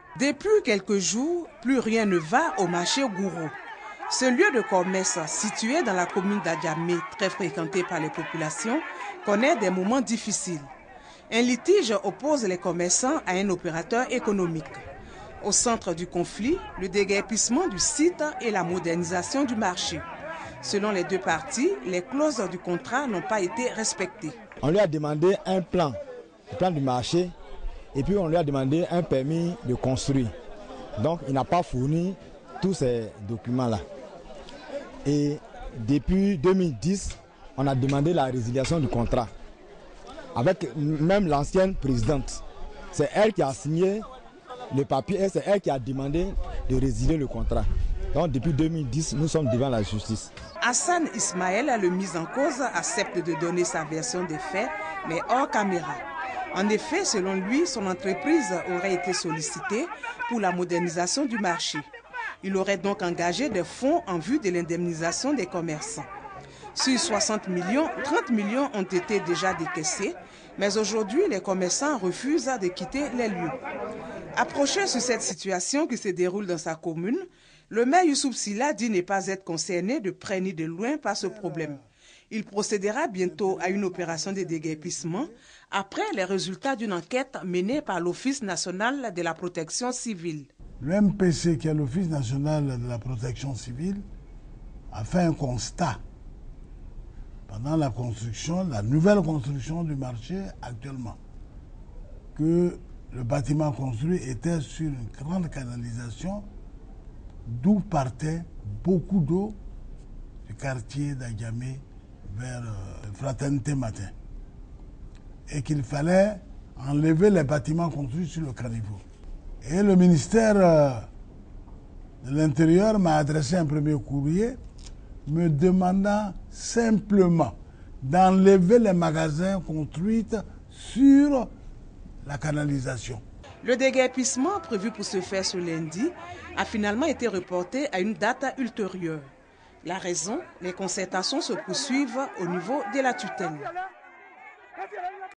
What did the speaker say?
Depuis quelques jours, plus rien ne va au marché Gouro. Ce lieu de commerce situé dans la commune d'Adjamé, très fréquenté par les populations, connaît des moments difficiles. Un litige oppose les commerçants à un opérateur économique. Au centre du conflit, le déguerpissement du site et la modernisation du marché. Selon les deux parties, les clauses du contrat n'ont pas été respectées. On lui a demandé un plan, le plan du marché, et puis on lui a demandé un permis de construire. Donc il n'a pas fourni tous ces documents-là. Et depuis 2010, on a demandé la résiliation du contrat. Avec même l'ancienne présidente. C'est elle qui a signé le papier et c'est elle qui a demandé de résilier le contrat. Donc depuis 2010, nous sommes devant la justice. Hassan Ismaël, le mis en cause, accepte de donner sa version des faits, mais hors caméra. En effet, selon lui, son entreprise aurait été sollicitée pour la modernisation du marché. Il aurait donc engagé des fonds en vue de l'indemnisation des commerçants. Sur 60 millions, 30 millions ont été déjà décaissés, mais aujourd'hui, les commerçants refusent de quitter les lieux. Approché sur cette situation qui se déroule dans sa commune, le maire Youssouf Silla dit ne pas être concerné de près ni de loin par ce problème. Il procédera bientôt à une opération de déguerpissement après les résultats d'une enquête menée par l'Office national de la protection civile. Le MPC, qui est l'Office national de la protection civile, a fait un constat pendant la construction, la nouvelle construction du marché actuellement, que le bâtiment construit était sur une grande canalisation d'où partait beaucoup d'eau du quartier d'Adjamé vers Fraternité Matin. Et qu'il fallait enlever les bâtiments construits sur le caniveau. Et le ministère de l'Intérieur m'a adressé un premier courrier me demandant simplement d'enlever les magasins construits sur la canalisation. Le déguerpissement prévu pour se faire ce lundi a finalement été reporté à une date ultérieure. La raison, les concertations se poursuivent au niveau de la tutelle.